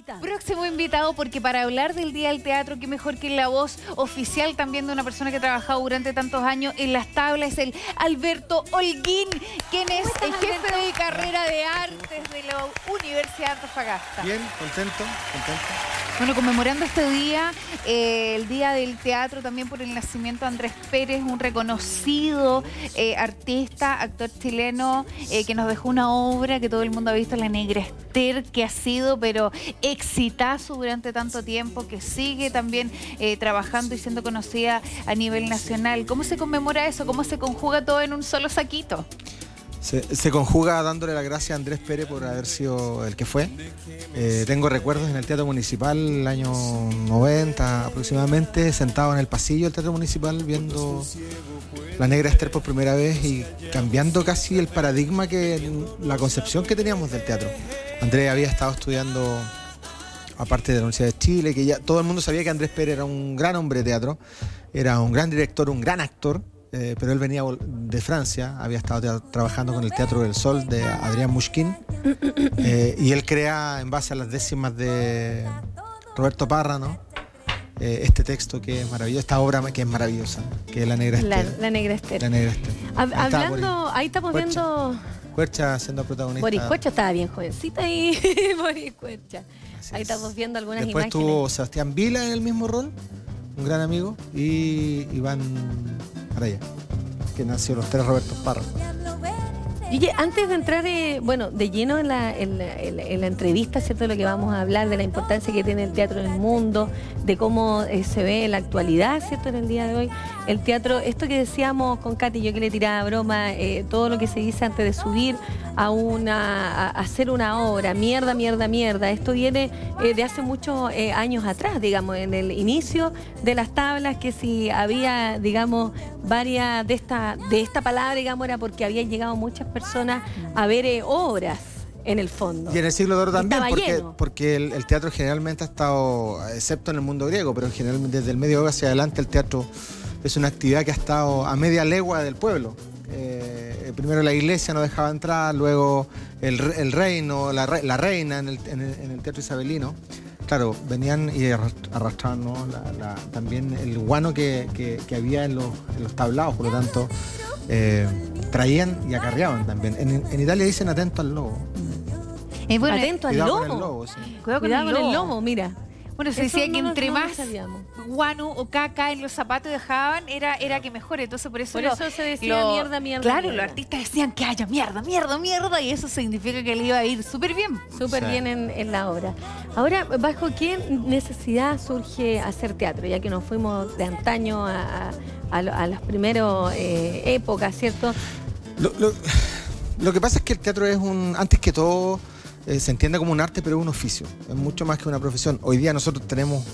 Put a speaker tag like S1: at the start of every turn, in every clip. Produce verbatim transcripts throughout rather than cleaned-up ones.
S1: Próximo invitado, porque para hablar del Día del Teatro, qué mejor que la voz oficial también de una persona que ha trabajado durante tantos años en las tablas, es el Alberto Holguín, quien es el jefe de carrera de artes de la Universidad de Antofagasta.
S2: Bien, contento, contento.
S1: Bueno, conmemorando este día, eh, el Día del Teatro, también por el nacimiento de Andrés Pérez, un reconocido eh, artista, actor chileno, eh, que nos dejó una obra que todo el mundo ha visto, La Negra Esther, que ha sido, pero exitazo durante tanto tiempo, que sigue también eh, trabajando y siendo conocida a nivel nacional. ¿Cómo se conmemora eso? ¿Cómo se conjuga todo en un solo saquito?
S2: Se, se conjuga dándole la gracia a Andrés Pérez por haber sido el que fue. Eh, tengo recuerdos en el Teatro Municipal, el año noventa aproximadamente, sentado en el pasillo del Teatro Municipal viendo La Negra Esther por primera vez y cambiando casi el paradigma, que la concepción que teníamos del teatro. Andrés había estado estudiando, aparte de la Universidad de Chile, que ya todo el mundo sabía que Andrés Pérez era un gran hombre de teatro, era un gran director, un gran actor. Eh, pero él venía de Francia, había estado trabajando con el Teatro del Sol de Adrián Mushkin, eh, y él crea, en base a las décimas de Roberto Parra, ¿no? eh, este texto que es maravilloso, esta obra que es maravillosa, que es La Negra Esther.
S3: La, la Negra Esther.
S2: La Negra Esther.
S3: Hab ahí hablando, ahí estamos
S2: Cuercha.
S3: viendo...
S2: Cuercha siendo protagonista.
S3: Boris Cuercha estaba bien jovencita ahí, Boris Cuercha.
S2: Así
S3: ahí
S2: es.
S3: estamos viendo algunas
S2: Después
S3: imágenes.
S2: tuvo Sebastián Vila en el mismo rol, un gran amigo, y Iván Araya, que nació los tres Robertos Parra.
S3: Oye, antes de entrar, eh, bueno, de lleno en la, en, la, en, la, en la entrevista, ¿cierto? De lo que vamos a hablar, de la importancia que tiene el teatro en el mundo, de cómo eh, se ve en la actualidad, ¿cierto? En el día de hoy, el teatro, esto que decíamos con Katy, yo que le tiraba broma, eh, todo lo que se dice antes de subir a una, a hacer una obra, mierda, mierda, mierda, esto viene eh, de hace muchos eh, años atrás, digamos, en el inicio de las tablas, que si había, digamos, varias de esta, de esta palabra, digamos, era porque habían llegado muchas personas personas a ver eh, obras en el fondo.
S2: Y en el siglo de oro también, porque,
S3: lleno.
S2: porque el, el teatro generalmente ha estado, excepto en el mundo griego, pero generalmente desde el medioevo hacia adelante el teatro es una actividad que ha estado a media legua del pueblo. Eh, primero la iglesia no dejaba entrar, luego el, el reino, la, la reina en el, en, el, en el teatro isabelino. Claro, venían y arrastraban, ¿no? la, la, también el guano que, que, que había en los, en los tablados, por lo tanto eh, traían y acarreaban también. En, en Italia dicen atento al lobo.
S3: Eh, bueno, atento al
S2: Cuidado
S3: lobo.
S2: con el lobo, sí.
S1: Cuidado con,
S3: Cuidado
S1: el,
S3: con
S1: lobo.
S3: el lobo, mira.
S1: Bueno, se
S3: Eso
S1: decía que
S3: no
S1: entre
S3: no
S1: más guano o caca en los zapatos dejaban, era, era que mejor. Entonces por eso,
S3: por
S1: lo,
S3: eso se decía
S1: lo,
S3: mierda, mierda.
S1: Claro,
S3: mierda.
S1: los artistas decían que haya mierda, mierda, mierda, y eso significa que le iba a ir súper bien.
S3: Súper
S2: sí.
S3: bien en, en la obra. Ahora, ¿bajo qué necesidad surge hacer teatro? Ya que nos fuimos de antaño a, a, a, a las primeras eh, épocas, ¿cierto?
S2: Lo, lo, lo que pasa es que el teatro es un, antes que todo, eh, se entiende como un arte, pero es un oficio. Es mucho más que una profesión. Hoy día nosotros tenemos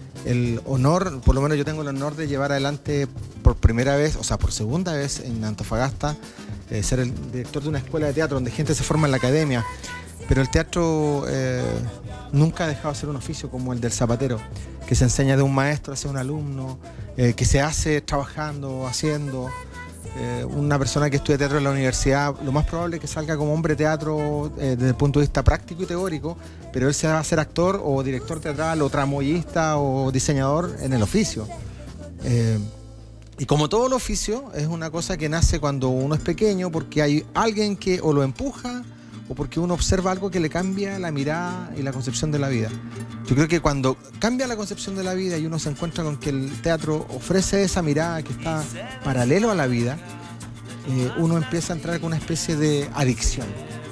S2: el honor, por lo menos yo tengo el honor de llevar adelante por primera vez, o sea, por segunda vez en Antofagasta, eh, ser el director de una escuela de teatro donde gente se forma en la academia. Pero el teatro eh, nunca ha dejado de ser un oficio como el del zapatero, que se enseña de un maestro hacia un alumno, eh, que se hace trabajando, haciendo. Eh, una persona que estudia teatro en la universidad, lo más probable es que salga como hombre teatro eh, desde el punto de vista práctico y teórico, pero él se va a ser actor o director teatral o tramoyista o diseñador en el oficio. Eh, y como todo el oficio, es una cosa que nace cuando uno es pequeño, porque hay alguien que o lo empuja o porque uno observa algo que le cambia la mirada y la concepción de la vida. Yo creo que cuando cambia la concepción de la vida y uno se encuentra con que el teatro ofrece esa mirada que está paralelo a la vida, eh, uno empieza a entrar con una especie de adicción.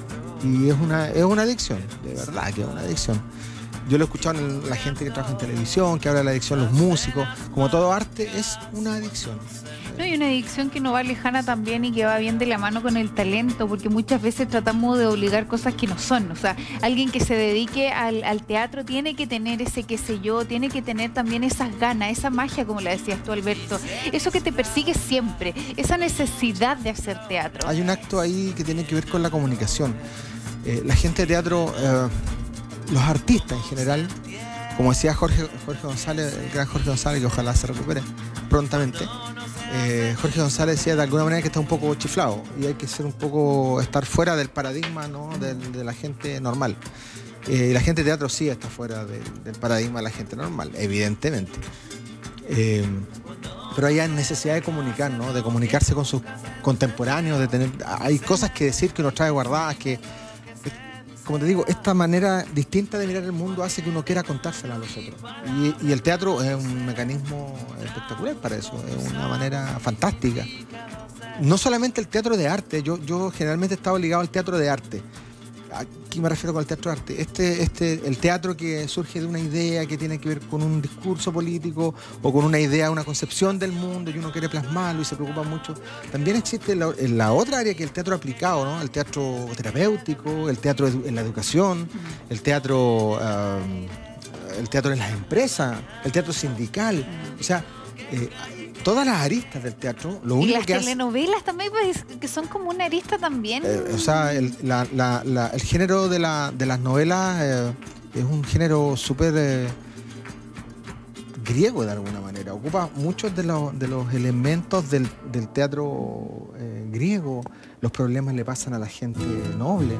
S2: Y es una, es una adicción, de verdad que es una adicción. Yo lo he escuchado en la gente que trabaja en televisión, que habla de la adicción, los músicos. Como todo arte, es una adicción.
S1: No, y una adicción que no va lejana también y que va bien de la mano con el talento, porque muchas veces tratamos de obligar cosas que no son. O sea, alguien que se dedique al, al teatro tiene que tener ese qué sé yo, tiene que tener también esas ganas, esa magia, como la decías tú, Alberto. Eso que te persigue siempre, esa necesidad de hacer teatro.
S2: Hay un acto ahí que tiene que ver con la comunicación. Eh, la gente de teatro, eh, los artistas en general, como decía Jorge, Jorge González, el gran Jorge González, que ojalá se recupere prontamente, eh, Jorge González decía de alguna manera que está un poco chiflado y hay que ser un poco, estar fuera del paradigma, ¿no? de, de la gente normal. Eh, la gente de teatro sí está fuera del, del paradigma de la gente normal, evidentemente. Eh, pero hay necesidad de comunicar, ¿no? De comunicarse con sus contemporáneos, de tener, hay cosas que decir que uno trae guardadas, que, como te digo, esta manera distinta de mirar el mundo hace que uno quiera contársela a los otros. Y, y el teatro es un mecanismo espectacular para eso, es una manera fantástica. No solamente el teatro de arte, yo, yo generalmente he estado ligado al teatro de arte. ¿A qué me refiero con el teatro de arte? Este, este, el teatro que surge de una idea que tiene que ver con un discurso político o con una idea, una concepción del mundo y uno quiere plasmarlo y se preocupa mucho. También existe la, la otra área que es el teatro aplicado, ¿no? El teatro terapéutico, el teatro en la educación, el teatro, uh, el teatro en las empresas, el teatro sindical. O sea, eh, todas las aristas del teatro, lo único
S1: y las
S2: que
S1: telenovelas
S2: hace,
S1: también, pues, que son como una arista también.
S2: Eh, o sea, el, la, la, la, el género de, la, de las novelas eh, es un género súper eh, griego de alguna manera. Ocupa muchos de los, de los elementos del, del teatro eh, griego. Los problemas le pasan a la gente noble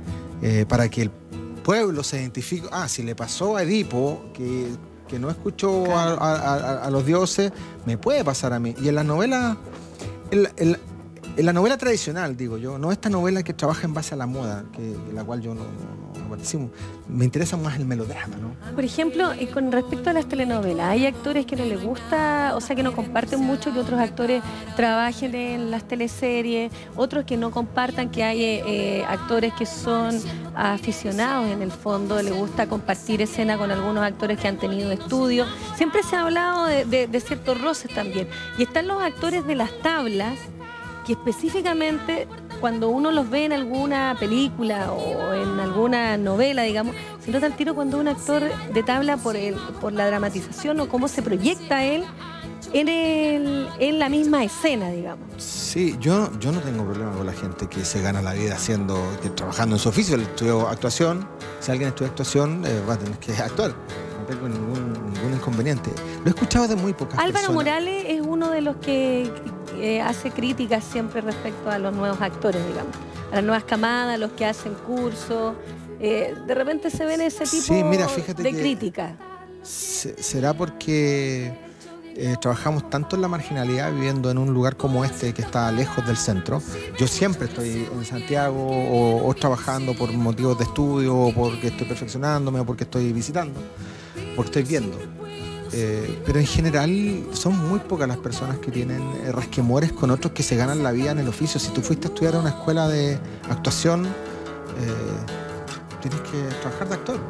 S2: eh, para que el pueblo se identifique. Ah, si le pasó a Edipo, que... que no escuchó a, a, a, a los dioses, me puede pasar a mí. Y en la novela, en, en, en la novela tradicional, digo yo, no esta novela que trabaja en base a la moda, que, en la cual yo no, no, no participo, me interesa más el melodrama, ¿no?
S3: Por ejemplo, eh, con respecto a las telenovelas, hay actores que no les gusta, o sea, que no comparten mucho que otros actores trabajen en las teleseries, otros que no compartan, que hay eh, actores que son aficionados en el fondo, les gusta compartir escena con algunos actores que han tenido estudios. Siempre se ha hablado de, de, de ciertos roces también. Y están los actores de las tablas, que específicamente cuando uno los ve en alguna película o en alguna novela, digamos, se nota el tiro cuando un actor de tabla por, el, por la dramatización o cómo se proyecta él en, el, en la misma escena, digamos.
S2: Sí, yo, yo no tengo problema con la gente que se gana la vida haciendo, que, trabajando en su oficio. Él estudió actuación, si alguien estudia actuación eh, va a tener que actuar. No tengo ningún, ningún inconveniente. Lo he escuchado de muy pocas
S3: Álvaro
S2: personas.
S3: Morales es uno de los que eh, hace críticas siempre respecto a los nuevos actores, digamos, a las nuevas camadas, los que hacen cursos. Eh, de repente se ven ese tipo
S2: sí, mira, fíjate
S3: de
S2: que
S3: crítica.
S2: Se, será porque eh, trabajamos tanto en la marginalidad, viviendo en un lugar como este que está lejos del centro. Yo siempre estoy en Santiago o, o trabajando por motivos de estudio, o porque estoy perfeccionándome, o porque estoy visitando, porque estoy viendo. Eh, pero en general son muy pocas las personas que tienen eh, rasquemores con otros que se ganan la vida en el oficio. Si tú fuiste a estudiar a una escuela de actuación, eh, tienes que trabajar de actor.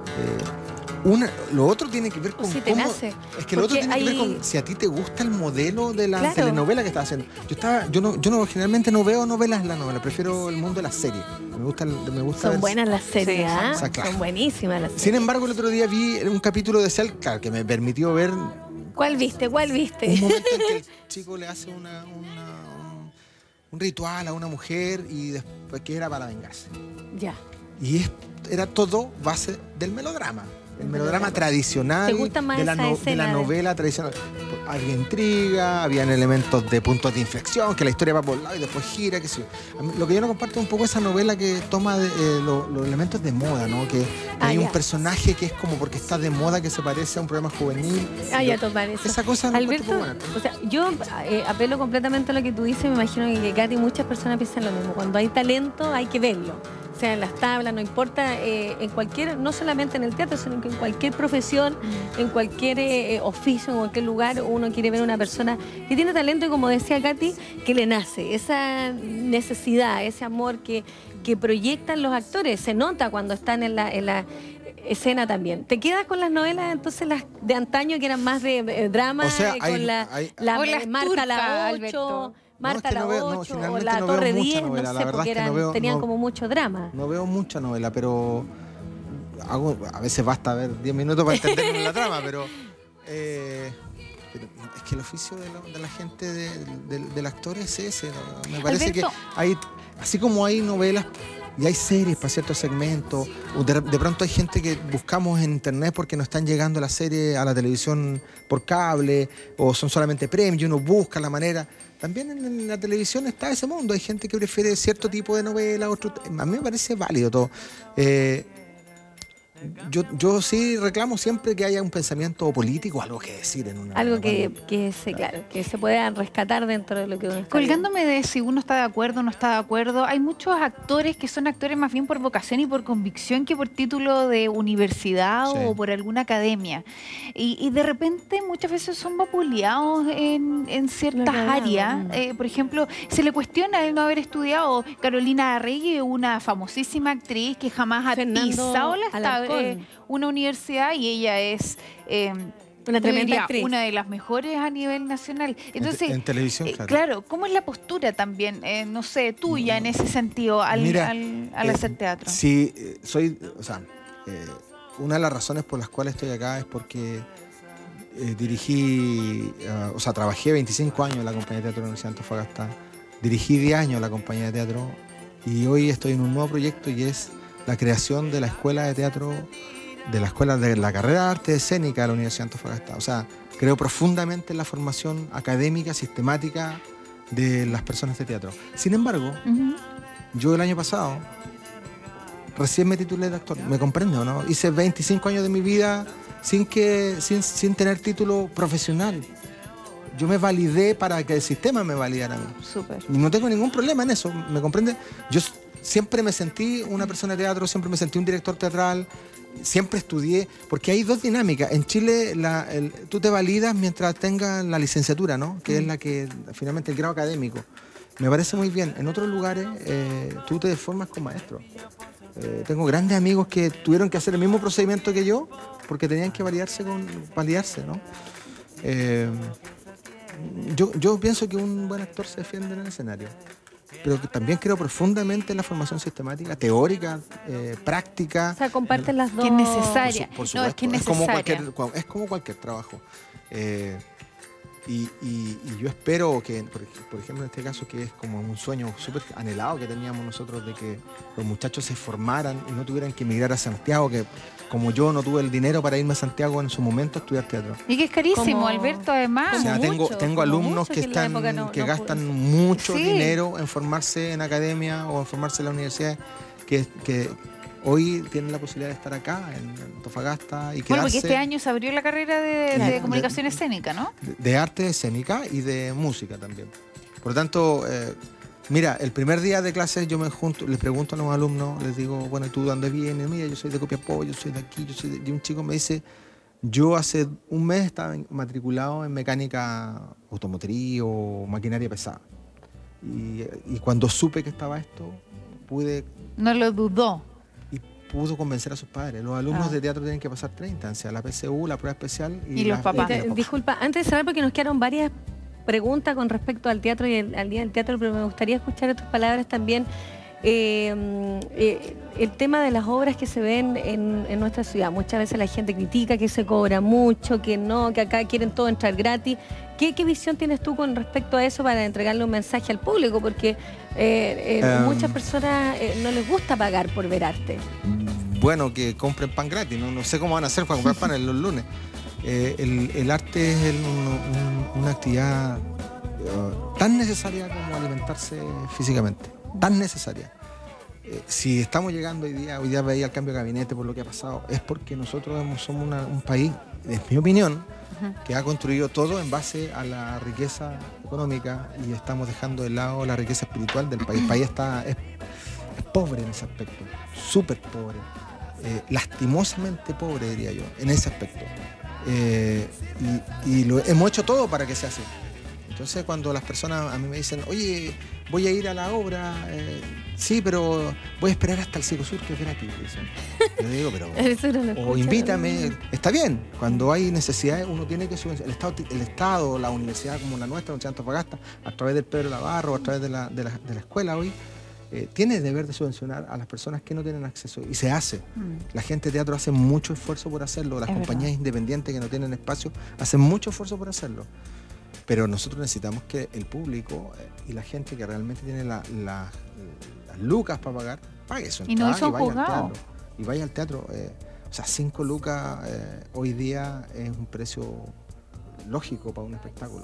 S2: Eh, una, lo otro tiene que ver con
S3: si te
S2: cómo,
S3: nace.
S2: es que lo otro
S3: Porque
S2: tiene
S3: hay...
S2: que ver con si a ti te gusta el modelo de la
S3: Claro.
S2: telenovela que estás haciendo. Yo estaba, yo no, yo no generalmente no veo novelas en la novela, prefiero el mundo de las series. Me gusta, el- me gusta
S3: Son
S2: ver-
S3: buenas las series,
S1: Sí,
S3: ¿ah?
S2: o sea, claro.
S3: Son buenísimas las series.
S2: Sin embargo, el otro día vi un capítulo de Cell, claro, que me permitió ver
S3: ¿Cuál viste? ¿Cuál viste?
S2: un momento en que el chico le hace una, una- un, un ritual a una mujer y después que era para vengarse.
S3: Ya.
S2: Y es- era todo base del melodrama. El melodrama
S3: Melodrama.
S2: tradicional
S3: ¿Te gusta más
S2: de, la
S3: esa
S2: no- de
S3: escena
S2: la
S3: de-
S2: novela tradicional. Había intriga, habían elementos de puntos de inflexión, que la historia va por un lado y después gira, qué sé yo. A mí, lo que yo no comparto es un poco esa novela que toma de, eh, lo- los elementos de moda, ¿no? Que, que
S3: Ah,
S2: hay
S3: ya.
S2: un personaje que es como porque está de moda, que se parece a un programa juvenil.
S3: Ah,
S2: Yo-
S3: ya tomar eso.
S2: Esa cosa no
S3: Alberto,
S2: encuentro buena.
S3: o sea, yo eh, apelo completamente a lo que tú dices, me imagino que, que Katy y muchas personas piensan lo mismo. Cuando hay talento hay que verlo. O sea, en las tablas, no importa, eh, en cualquier, no solamente en el teatro, sino que en cualquier profesión, en cualquier eh, oficio, en cualquier lugar, uno quiere ver una persona que tiene talento y, como decía Katy, que le nace. Esa necesidad, ese amor que, que proyectan los actores, se nota cuando están en la, en la escena también. ¿Te quedas con las novelas entonces las de antaño que eran más de eh, drama,
S2: O sea,
S3: eh,
S2: hay-
S3: con la,
S2: hay-
S3: la
S1: O las
S3: Marta
S1: turcas,
S3: la
S1: Alberto.
S3: ocho, Marta
S2: es que
S3: la
S2: no veo- no,
S3: ocho o
S2: generalmente
S3: la
S2: no veo
S3: Torre
S2: mucha
S3: diez,
S2: novela,
S3: no
S2: la
S3: sé,
S2: verdad
S3: porque
S2: es que no
S3: eran,
S2: veo-
S3: tenían
S2: no-
S3: como mucho drama.
S2: No veo mucha novela, pero hago, a veces basta ver diez minutos para entender la trama, pero, eh, pero es que el oficio de, lo- de la gente, de- del- del actor es ese. ¿no? Me parece
S1: Alberto.
S2: que hay, así como hay novelas y hay series para ciertos segmentos, o de, de pronto hay gente que buscamos en internet porque no están llegando las series a la televisión por cable, o son solamente premios, y uno busca la manera. También en, en la televisión está ese mundo, hay gente que prefiere cierto tipo de novela, otro. A mí me parece válido todo. Eh, yo, yo sí reclamo siempre que haya un pensamiento político, algo que decir en una...
S3: Algo que,
S2: cuando-
S3: que se, claro, que se pueda rescatar dentro de lo que uno está
S1: Colgándome de si uno está de acuerdo o no está de acuerdo, hay muchos actores que son actores más bien por vocación y por convicción que por título de universidad
S2: Sí.
S1: o por alguna academia. Y, y de repente muchas veces son vapuleados en, en ciertas
S3: Lo que hablamos,
S1: áreas.
S3: mm.
S1: Eh, por ejemplo, se le cuestiona el no haber estudiado. Carolina Arregui, una famosísima actriz que jamás ha
S3: Fernando
S1: pisado la
S3: Alarcón.
S1: eh, una universidad y ella es... eh,
S3: Una
S1: yo
S3: tremenda
S1: diría,
S3: actriz.
S1: una de las mejores a nivel nacional. Entonces,
S2: en, en televisión,
S1: eh,
S2: claro.
S1: claro, ¿cómo es la postura también, eh, no sé, tuya en ese sentido al,
S2: Mira,
S1: al, al
S2: eh,
S1: hacer teatro?
S2: Sí, eh, soy, o sea, eh, una de las razones por las cuales estoy acá es porque eh, dirigí, uh, o sea, trabajé veinticinco años en la compañía de teatro de la Universidad de Antofagasta, dirigí diez años la compañía de teatro y hoy estoy en un nuevo proyecto y es la creación de la escuela de teatro, de la escuela de la carrera de arte escénica de la Universidad de Antofagasta. O sea, creo profundamente en la formación académica, sistemática de las personas de teatro. Sin embargo,
S1: Ujú.
S2: yo el año pasado recién me titulé de actor, ¿me comprende o no? Hice veinticinco años de mi vida sin, que, sin, sin tener título profesional. Yo me validé para que el sistema me validara a mí.
S1: Súper.
S2: Y no tengo ningún problema en eso, ¿me comprende? Yo s- siempre me sentí una persona de teatro, siempre me sentí un director teatral, siempre estudié, porque hay dos dinámicas. En Chile la, el- tú te validas mientras tengas la licenciatura, ¿no? Que es la que finalmente el grado académico. Me parece muy bien. En otros lugares eh, tú te formas con maestro. Eh, tengo grandes amigos que tuvieron que hacer el mismo procedimiento que yo porque tenían que validarse con validarse, ¿no? Eh, yo, yo pienso que un buen actor se defiende en el escenario, pero que también creo profundamente en la formación sistemática, teórica, eh, práctica.
S3: O sea, comparten las dos.
S1: Que es necesaria.
S2: Por su-
S1: No,
S2: por
S1: es que es
S2: supuesto, como
S1: necesaria.
S2: cualquier, cua- es como cualquier trabajo. Eh, y, y- y yo espero que, por, ej- por ejemplo, en este caso, que es como un sueño súper anhelado que teníamos nosotros de que los muchachos se formaran y no tuvieran que emigrar a Santiago, que como yo no tuve el dinero para irme a Santiago en su momento a estudiar teatro.
S1: Y que es carísimo,
S3: Como-
S1: Alberto, además.
S2: O
S3: Como
S2: sea, tengo,
S3: mucho,
S2: tengo
S3: como
S2: alumnos
S3: mucho
S2: que,
S3: que en la
S2: están,
S3: época no-
S2: que
S3: no
S2: gastan
S3: pudo.
S2: mucho
S1: Sí.
S2: dinero en formarse en academia o en formarse en la universidad, que, que hoy tienen la posibilidad de estar acá, en Antofagasta, y
S1: Bueno,
S2: quedarse
S1: porque este año se abrió la carrera de,
S2: Claro.
S1: de comunicación escénica, ¿no?
S2: de, de arte escénica y de música también. Por lo tanto, eh, mira, el primer día de clases yo me junto, les pregunto a los alumnos, les digo, bueno, ¿y tú de dónde vienes? Mira, yo soy de Copiapó, yo soy de aquí, yo soy de... Y un chico me dice, yo hace un mes estaba en- matriculado en mecánica automotriz o maquinaria pesada. Y, y cuando supe que estaba esto, pude
S1: No lo dudó.
S2: y pudo convencer a sus padres. Los alumnos
S1: Ah.
S2: de teatro tienen que pasar tres instancias, la P S U, la prueba especial y,
S1: Y los
S2: la-
S1: papás.
S2: y
S3: Te-
S2: los papás.
S3: Disculpa, antes de cerrar, porque nos quedaron varias preguntas con respecto al teatro y el- al Día del Teatro, pero me gustaría escuchar tus palabras también. Eh, eh, el tema de las obras que se ven en, en nuestra ciudad. Muchas veces la gente critica que se cobra mucho, que no, que acá quieren todo entrar gratis. ¿Qué, qué visión tienes tú con respecto a eso para entregarle un mensaje al público? Porque eh, eh,
S2: Em.
S3: muchas personas eh, no les gusta pagar por ver arte.
S2: Bueno, que compren pan gratis, no, no sé cómo van a hacer para comprar pan los lunes. Eh, el, el arte es el- un- un- una actividad eh, tan necesaria como alimentarse físicamente, tan necesaria. Eh, si estamos llegando hoy día, hoy día veía el cambio de gabinete por lo que ha pasado, es porque nosotros hemos- somos una- un país, en mi opinión, que ha construido todo en base a la riqueza económica y estamos dejando de lado la riqueza espiritual del país. El país está, es, es pobre en ese aspecto, súper pobre, eh, lastimosamente pobre diría yo, en ese aspecto. Eh, y y lo, hemos hecho todo para que sea así. Entonces cuando las personas a mí me dicen, oye, voy a ir a la obra, eh, sí, pero voy a esperar hasta el Circo Sur, que es gratis. dicen. Yo digo, pero...
S3: Eso no lo
S2: O
S3: escucho.
S2: invítame, está bien, cuando hay necesidades uno tiene que subvencionar. El Estado, el Estado, la universidad como la nuestra, la Universidad de Antofagasta, a través del Pedro Navarro, a través de la, de la, de la escuela hoy, eh, tiene el deber de subvencionar a las personas que no tienen acceso, y se hace.
S1: Mm.
S2: La gente de teatro hace mucho esfuerzo por hacerlo, las
S1: Es
S2: compañías
S1: verdad.
S2: independientes que no tienen espacio hacen mucho esfuerzo por hacerlo. Pero nosotros necesitamos que el público eh, y la gente que realmente tiene la- la- las lucas para pagar, pague su
S1: Y no
S2: entrada
S1: hizo
S2: y vaya al
S1: juzgado.
S2: teatro. Y vaya al teatro. eh, o sea, cinco lucas eh, hoy día es un precio lógico para un espectáculo.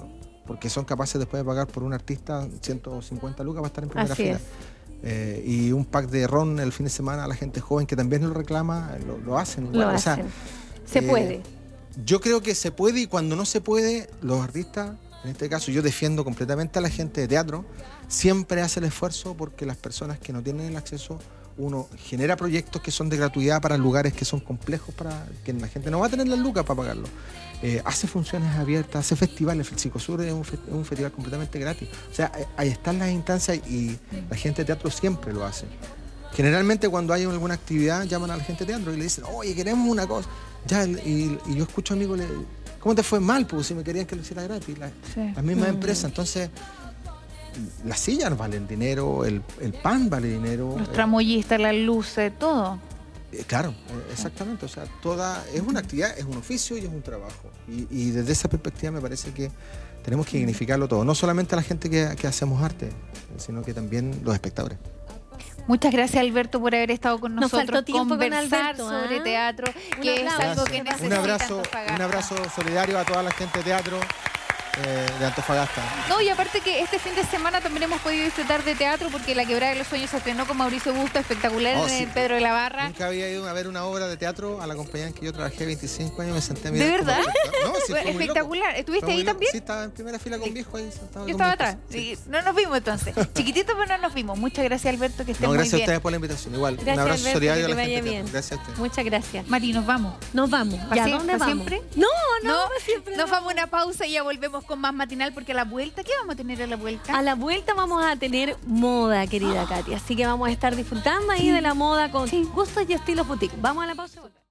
S2: porque son capaces después de pagar por un artista ciento cincuenta lucas para estar en primera
S3: Así
S2: fila.
S3: es.
S2: Eh, y un pack de ron el fin de semana a la gente joven que también lo reclama, lo, lo hacen. Igual.
S3: Lo
S2: O sea,
S3: hacen. Se
S2: eh,
S3: puede.
S2: Yo creo que se puede, y cuando no se puede, los artistas, en este caso yo defiendo completamente a la gente de teatro, siempre hace el esfuerzo porque las personas que no tienen el acceso, uno genera proyectos que son de gratuidad para lugares que son complejos, para que la gente no va a tener las lucas para pagarlo. Eh, hace funciones abiertas, hace festivales. El Psicosur es un, fe es un festival completamente gratis. O sea, ahí están las instancias y la gente de teatro siempre lo hace. Generalmente cuando hay alguna actividad llaman a la gente de teatro y le dicen, oye, queremos una cosa. Ya, y, y yo escucho amigos, le, ¿cómo te fue mal? Pues si me querían que lo hiciera gratis. La,
S1: Sí.
S2: Las mismas
S3: Mm.
S2: empresas. Entonces, las sillas valen dinero, el, el pan vale dinero.
S1: Los
S2: eh,
S1: tramoyistas, las luces, todo.
S2: Eh, Claro, eh, exactamente. O sea, toda es una actividad, es un oficio y es un trabajo. Y, y desde esa perspectiva me parece que tenemos que dignificarlo todo. No solamente a la gente que, que hacemos arte, sino que también los espectadores.
S1: Muchas gracias, Alberto, por haber estado con
S3: Nos
S1: nosotros,
S3: faltó tiempo con
S1: conversar
S3: Alberto,
S1: sobre
S3: ¿ah?
S1: teatro,
S3: Un
S1: que es
S3: aplauso.
S1: algo que
S3: Gracias.
S1: necesita
S2: Un abrazo,
S1: Antofagasta.
S2: un abrazo solidario a toda la gente de teatro eh, de Antofagasta.
S1: No, y aparte que este fin de semana también hemos podido disfrutar de teatro porque La Quebrada de los Sueños se estrenó con Mauricio Busto, espectacular
S2: Oh,
S1: en
S2: sí.
S1: el Pedro de la Barra.
S2: Nunca había ido a ver una obra de teatro a la compañía en que yo trabajé veinticinco años, me senté a
S1: ¿De
S2: mirar. como
S1: verdad?
S2: espectador. No, sí,
S1: Fue
S2: fue muy loco.
S1: espectacular. ¿Estuviste
S2: Fue muy
S1: ahí
S2: loco.
S1: también?
S2: Sí, estaba en primera fila con viejo ahí sentado.
S1: Yo
S2: con
S1: estaba
S2: mi
S1: atrás.
S2: esposa. Sí.
S1: Sí, no nos vimos entonces. Chiquititos, pero no nos vimos. Muchas gracias, Alberto, que estés
S2: No,
S1: muy
S2: gracias a
S1: bien.
S2: ustedes por la invitación. Igual,
S3: Gracias,
S2: un abrazo
S3: Alberto,
S2: solidario
S3: que
S2: a la
S3: te
S2: gente
S3: vaya
S2: de
S3: bien.
S2: teatro. Gracias a ustedes.
S3: Muchas gracias.
S1: Mari, nos vamos.
S3: Nos vamos.
S1: ¿Pa
S3: ¿Ya
S1: sie-
S3: dónde
S1: pa
S3: vamos?
S1: siempre?
S3: No, no,
S1: No,
S3: pa siempre
S1: nos
S3: no.
S1: vamos a una pausa y ya volvemos con más matinal porque a la vuelta, ¿qué vamos a tener a la vuelta?
S3: A la vuelta vamos a tener moda, querida Katy. Así que vamos a estar disfrutando ahí de la moda con gustos y estilos boutique. Vamos a la pausa.